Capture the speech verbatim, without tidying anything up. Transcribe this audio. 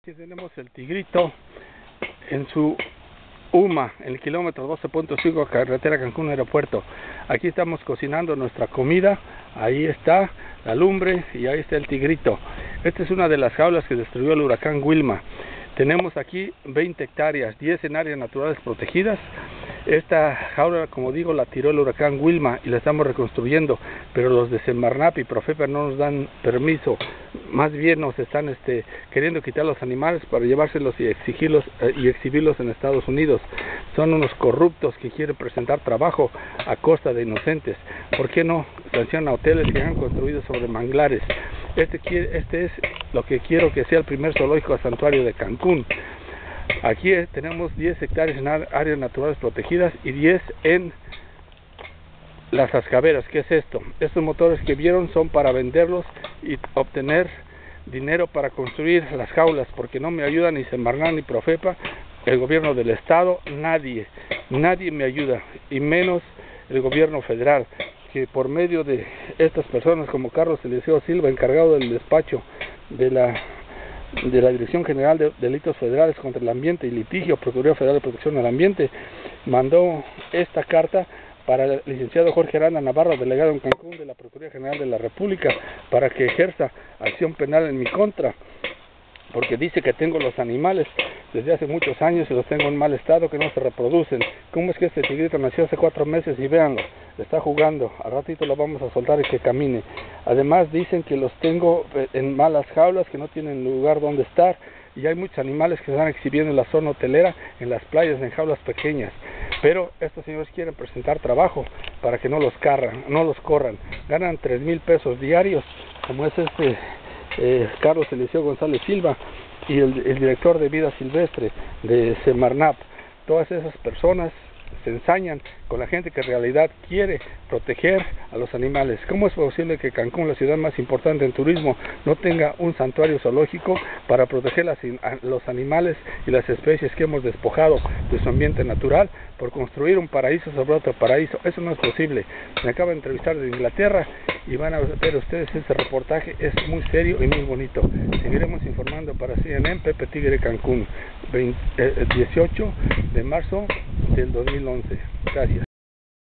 Aquí tenemos el Tigrito en su U M A, en el kilómetro doce punto cinco, carretera Cancún Aeropuerto. Aquí estamos cocinando nuestra comida. Ahí está la lumbre y ahí está el Tigrito. Esta es una de las jaulas que destruyó el huracán Wilma. Tenemos aquí veinte hectáreas, diez en áreas naturales protegidas. Esta jaula, como digo, la tiró el huracán Wilma y la estamos reconstruyendo, pero los de Semarnap y Profepa no nos dan permiso. Más bien nos están este, queriendo quitar los animales para llevárselos y exigirlos eh, y exhibirlos en Estados Unidos. Son unos corruptos que quieren presentar trabajo a costa de inocentes. ¿Por qué no sancionan a hoteles que han construido sobre manglares? Este, este es lo que quiero que sea el primer zoológico santuario de Cancún. Aquí eh, tenemos diez hectáreas en áreas naturales protegidas y diez en las Ascaveras. ¿Qué es esto? Estos motores que vieron son para venderlos y obtener dinero para construir las jaulas, porque no me ayuda ni Semarnap ni Profepa, el gobierno del estado, nadie, nadie me ayuda, y menos el gobierno federal, que por medio de estas personas como Carlos Eliseo Silva, encargado del despacho de la de la Dirección General de Delitos Federales contra el Ambiente y Litigio, Procuraduría Federal de Protección al Ambiente, mandó esta carta para el licenciado Jorge Aranda Navarro, delegado en Cancún de la Procuraduría General de la República, para que ejerza acción penal en mi contra, porque dice que tengo los animales desde hace muchos años y los tengo en mal estado, que no se reproducen. ¿Cómo es que este tigrito nació hace cuatro meses y véanlo? Está jugando, al ratito lo vamos a soltar y que camine. Además dicen que los tengo en malas jaulas, que no tienen lugar donde estar, y hay muchos animales que se están exhibiendo en la zona hotelera, en las playas, en jaulas pequeñas. Pero estos señores quieren presentar trabajo para que no los carran, no los corran. Ganan tres mil pesos diarios, como es este eh, Carlos Eliseo González Silva y el, el director de vida silvestre de Semarnap. Todas esas personas se ensañan con la gente que en realidad quiere proteger a los animales. ¿Cómo es posible que Cancún, la ciudad más importante en turismo, no tenga un santuario zoológico para proteger las, a los animales y las especies que hemos despojado de su ambiente natural por construir un paraíso sobre otro paraíso? Eso no es posible. Me acabo de entrevistar de Inglaterra y van a ver ustedes ese reportaje, es muy serio y muy bonito. Seguiremos informando para C N N, Pepe Tigre Cancún, veinte, eh, dieciocho de marzo del dos mil once. Gracias.